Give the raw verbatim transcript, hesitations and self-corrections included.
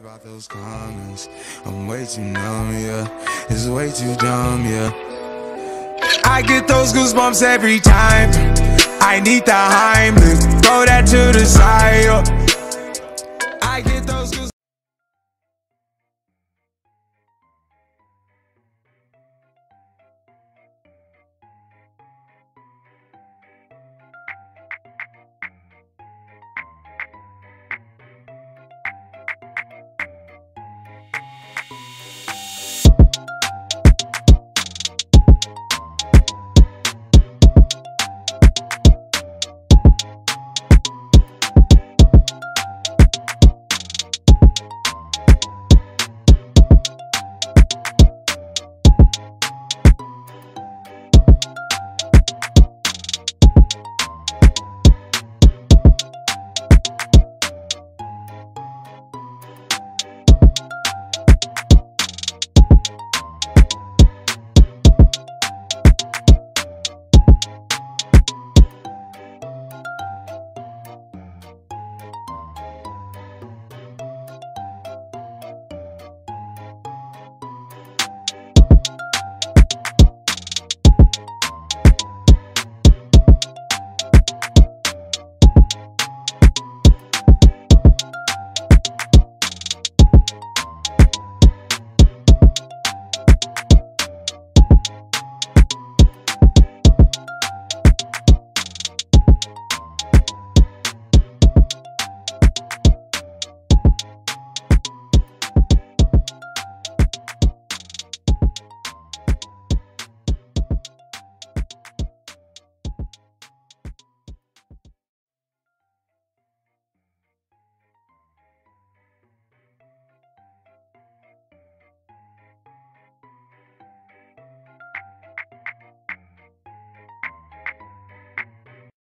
about those comments. I'm way too numb, yeah. It's way too dumb, yeah. I get those goosebumps every time. I need the Heimlich, throw that to the side, yo.